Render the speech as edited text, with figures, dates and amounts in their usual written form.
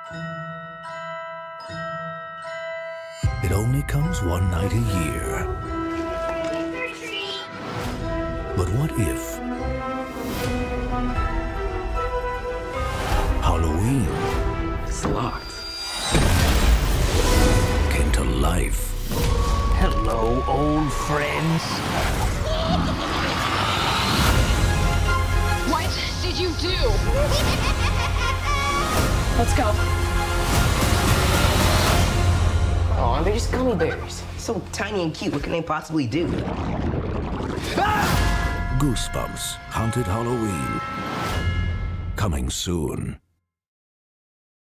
It only comes one night a year. But what if Halloween It's locked. came to life? Hello, old friends. What did you do? Let's go. Oh, they're just gummy bears. So tiny and cute. What can they possibly do? Goosebumps Haunted Halloween. Coming soon.